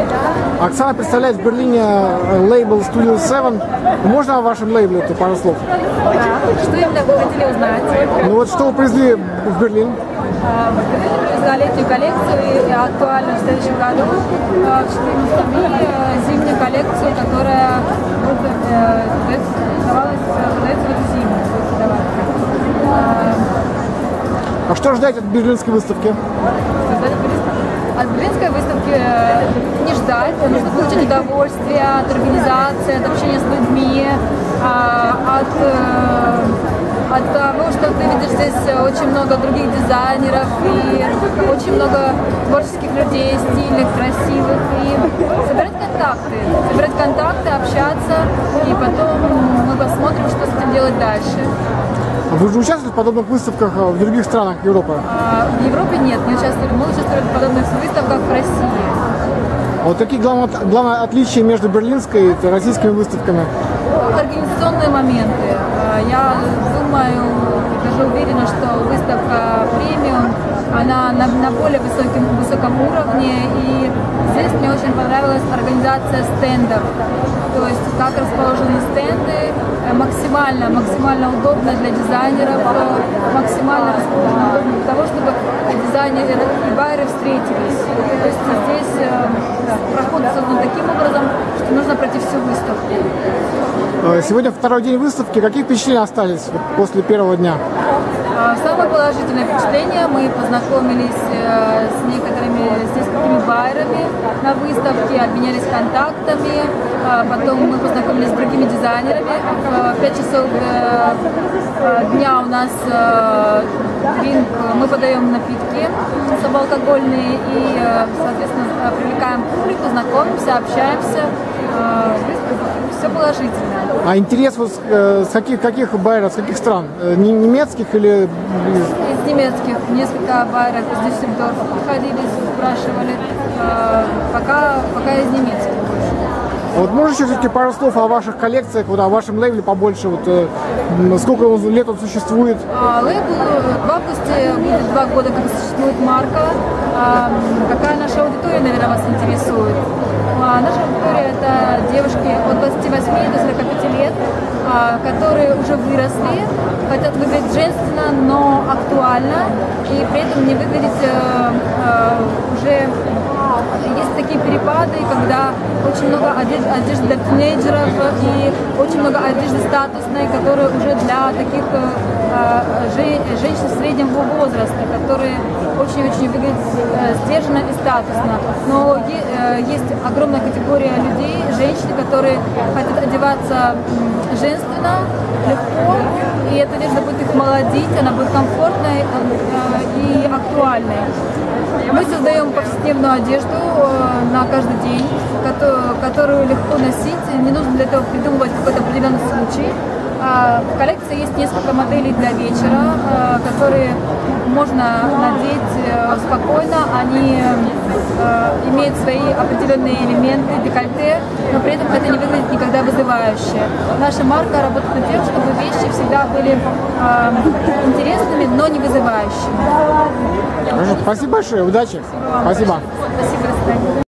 Оксана представляет в Берлине лейбл Studio 7. Можно о вашем лейбле пару слов? Да. Что именно вы хотели узнать? Ну вот что вы привезли в Берлин? За летнюю коллекцию и актуальную в следующем году в 14 зимнюю коллекцию, которая продается в эту зиму. А что ждать от берлинской выставки? От берлинской выставки не ждать, нужно получить удовольствие от организации, от общения с людьми, от того, что ты видишь здесь очень много других дизайнеров и очень много творческих людей, стильных, красивых, и собирать контакты, общаться, и потом мы посмотрим, что с этим делать дальше. Вы же участвовали в подобных выставках в других странах Европы? В Европе нет, мы участвовали в подобных выставках в России. А вот какие главные отличия между берлинской и российскими выставками? Организационные моменты. Я думаю, даже уверена, что выставка премиум, она на более высоком уровне, и здесь мне очень понравилась организация стендов. То есть как расположены стенды, максимально удобно для дизайнеров, максимально удобно для того, чтобы дизайнеры и байеры встретились. То есть здесь проход создан таким образом, что нужно пройти всю выставку. Сегодня второй день выставки. Какие впечатления остались после первого дня? Самое положительное впечатление. Мы познакомились с несколькими байерами на выставке, обменялись контактами. Потом мы познакомились с другими дизайнерами. В 5 часов дня у нас дринк, мы подаем напитки слабоалкогольные и, соответственно, привлекаем публику, знакомимся, общаемся. Все положительно. А интерес вот с каких байеров, с каких стран? Немецких или... Из немецких. Несколько байеров из Дюссельдорфа подходили, спрашивали. Пока из немецких. Вот можете все-таки пару слов о ваших коллекциях, вот о вашем лейбле побольше, вот сколько лет он существует? Лейбл в августе будет 2 года, как существует марка. Какая наша аудитория, наверное, вас интересует? Наша аудитория – это девушки от 28 до 45 лет, которые уже выросли, хотят выглядеть женственно, но актуально, и при этом не выглядеть уже... Есть такие перепады, когда очень много одежды для тинейджеров и очень много одежды статусной, которая уже для таких женщин среднего возраста, которые очень-очень выглядят сдержанно и статусно. Но есть огромная категория людей, женщин, которые хотят одеваться женственно, легко, и эта одежда будет их молодить, она будет комфортной и актуальной. Мы создаем повседневную одежду на каждый день, которую легко носить, не нужно для этого придумывать какой-то определенный случай. В коллекции есть несколько моделей для вечера, которые можно надеть спокойно, они имеют свои определенные элементы, декольте, но при этом это не выглядит никогда вызывающе. Наша марка работает над тем, чтобы вещи всегда были интересными, но не вызывающими. Спасибо большое, удачи. Спасибо. Спасибо, до свидания.